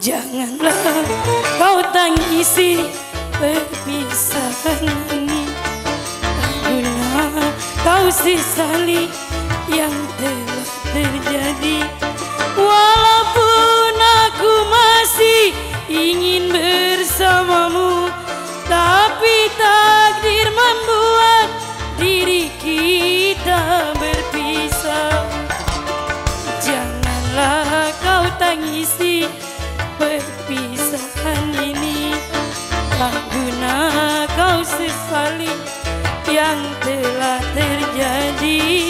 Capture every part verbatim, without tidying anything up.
Janganlah kau tangisi perpisahan ini, tak guna kau sesali yang telah terjadi. Walaupun aku masih ingin bersamamu, tapi takdir membuat diri kita berpisah. Janganlah kau tangisi perpisahan ini, tak guna kau sesali yang telah terjadi.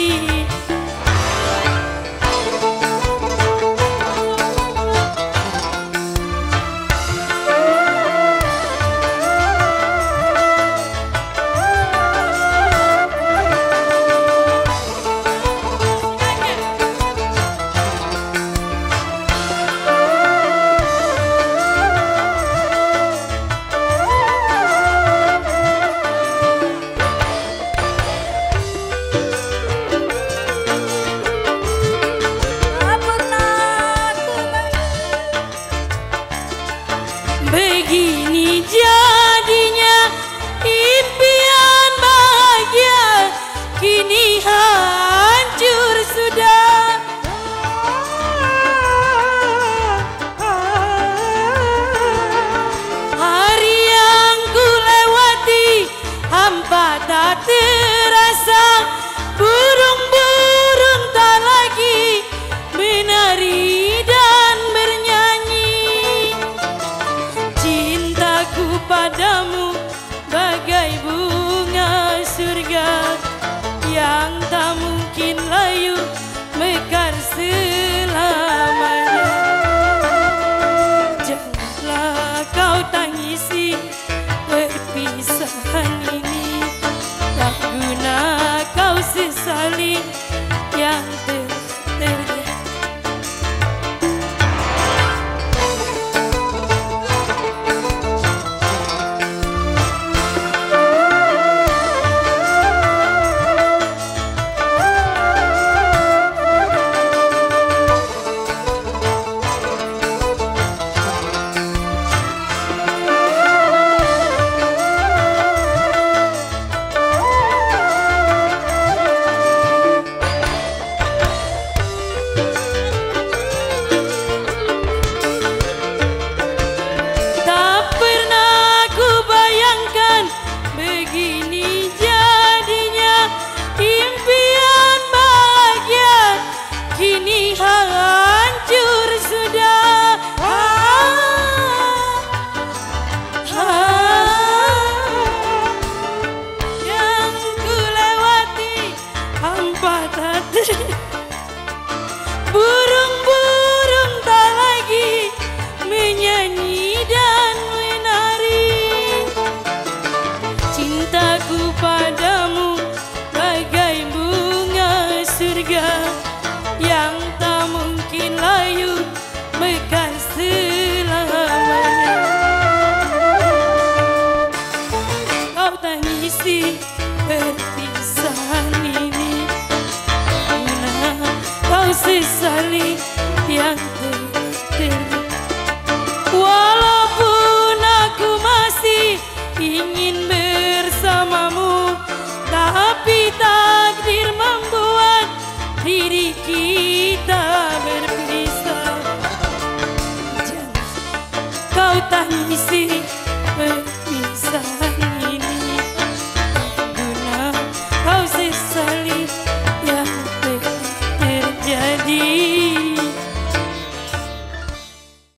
Begini jadinya impian bahagia, kini hancur sudah. Hari yang ku lewati hampa tak terasa, burung-burung tak lagi menari dan bernyanyi. Cintaku padamu bagai bunga surga yang tak mungkin layu mekar selamanya. Janganlah kau tangisi perpisahan ini, tak guna kau sesali yang telah terjadi. Hancur sudah. Ah, ah, yang ku lewati hampa tak ter- burung-burung tak lagi menyanyi dan menari. Cintaku padamu bagai bunga surga yang tak mungkin layu mekar selamanya. Kau tangisi perpisahan ini, guna kau sesali yang terjadi. Walaupun aku masih ingin bersamamu, tapi takdir membuat diri kita berpisah. Jangan kau tangisi